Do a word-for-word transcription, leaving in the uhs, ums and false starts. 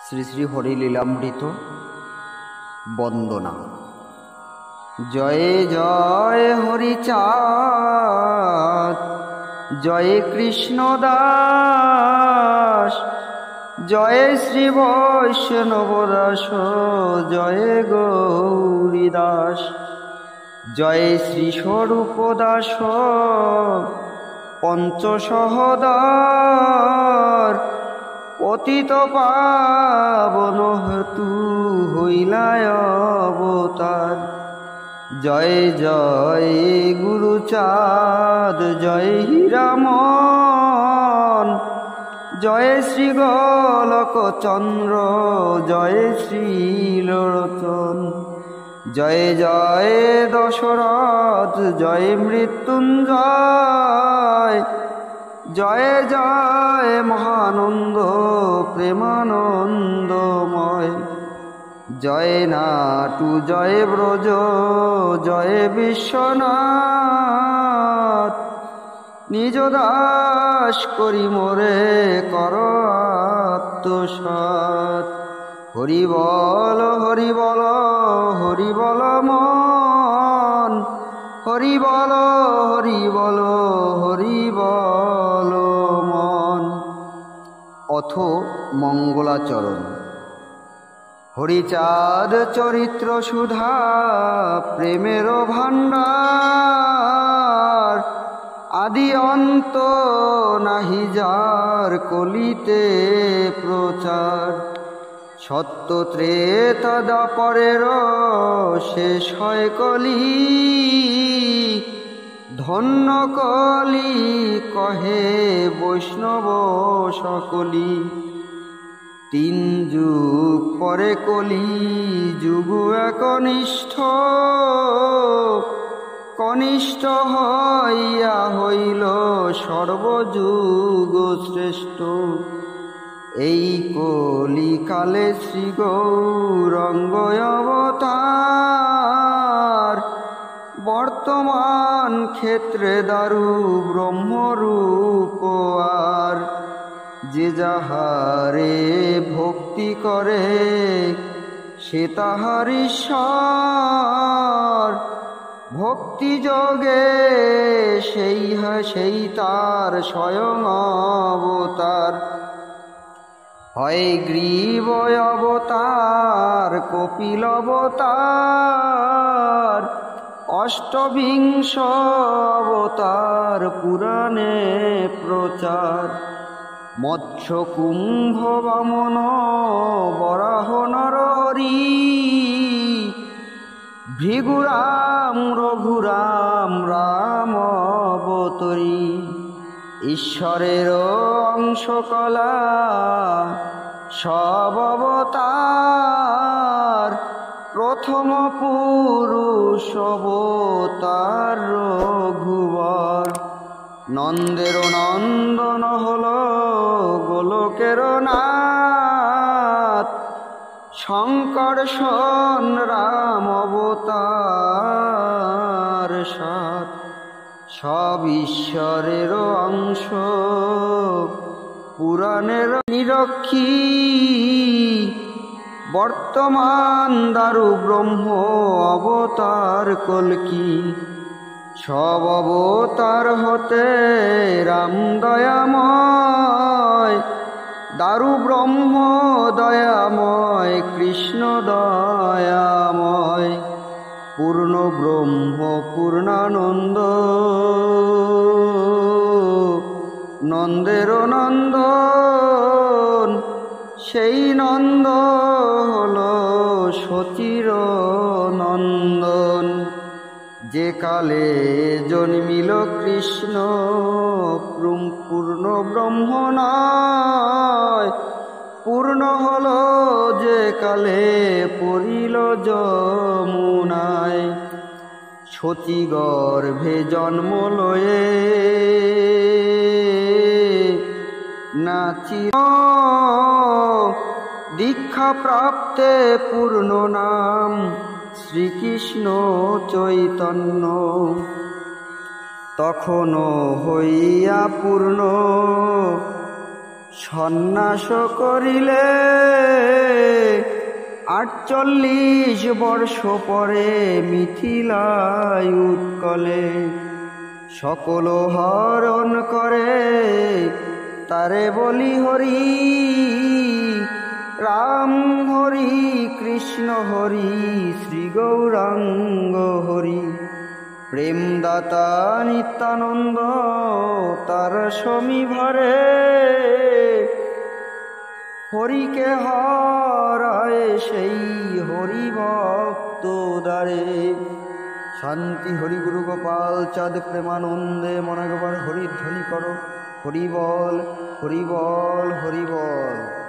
শ্রী শ্রী হরিলীলামৃত বন্দনা। জয় জয় হরিচাঁদ, জয় কৃষ্ণ দাস, জয় শ্রী বৈষ্ণব দাস, জয় গৌরী দাস, জয় শ্রী স্বরূপ দাস, পঞ্চসহোদর, পতিত পাবন হেতু হইলায় অবতার। জয় জয় গুরুচাঁদ, জয় হীরামন, জয় শ্রী গোলক চন্দ্র, জয় শ্রীলোচন, জয় জয় দশরথ, জয় মৃত্যুঞ্জয়, জয় জয় মহানন্দ প্রেমানন্দময়, জয় নাটু, জয় ব্রজ, জয় বিশ্বনাথ, নিজ দাস করি মোরে কর আত্মসাৎ। হরি বল হরি বল হরি বল মন, হরি বল হরি বল হরি বল মন। অথ মঙ্গলাচরণ। হরিচাঁদ চরিত্র সুধা প্রেমের ভাণ্ডার, আদি অন্ত নাহি যার কলিতে প্রচার। সত্য ত্রেতা দাপরের শেষ হয় কলি, ধন্য কলি কহে বৈষ্ণব সকলি। তিন যুগ পরে কলি যুগ একনিষ্ঠ, কনিষ্ঠ হইয়া হইল সর্বযুগ শ্রেষ্ঠ। এই কলিকালে শ্রী গৌরাঙ্গ অবতার, বর্তমান ক্ষেত্রে দারু ব্রহ্মরূপ আর। যে যাহারে ভক্তি করে সে তাহার ঈশ্বর, ভক্তি যোগে সেই সেই তার স্বয়ং অবতার। হয় গ্রীব অবতার, কপিল অবতার, অষ্টবিংশ অবতার পুরাণে প্রচার। মৎস্য কুম্ভ বামন বরাহ নরহরি, ভৃগুরাম রঘুরাম রাম অবতরী। ঈশ্বরের অংশকলা সব অবতার, প্রথম পুরুষ অবতার রঘুবর। নন্দের নন্দন হল গোলকের নাথ, শঙ্কর্ষণ রাম অবতার সাত। সব ঈশ্বরের অংশ পুরাণের নিরক্ষী, বর্তমান দারু ব্রহ্ম অবতার কল্কি। সব অবতার হতে রাম দয়াময়, দারু ব্রহ্ম দয়াময়, কৃষ্ণ দয়াময়। পূর্ণ ব্রহ্ম পূর্ণানন্দ, নন্দের নন্দন, সেই নন্দ হল সচির নন্দন। যে কালে জন্মিল কৃষ্ণ পূর্ণ ব্রহ্ম নয়, পূর্ণ হল যে কালে পড়িল যমুনায়। সতী গর্ভে জন্ম লয়ে নাচি, দীক্ষা প্রাপ্তে পূর্ণ নাম শ্রীকৃষ্ণ চৈতন্য। তখন হইয়া পূর্ণ সন্ন্যাস করিলে আটচল্লিশ বর্ষ পরে মিথিলায় উৎকলে সকল হরণ করে তারে বলি হরি রাম হরি কৃষ্ণ হরি শ্রী গৌরাঙ্গ হরি প্রেমদাতা নিত্যানন্দ তার সমীভরে হরিকে হারায় সেই হরি ভক্ত দ্বারে। শান্তি হরি গুরু গোপাল চাঁদ প্রেমানন্দে মনে একবার হরিধ্বনি করো, হরি বল হরি বল হরি বল।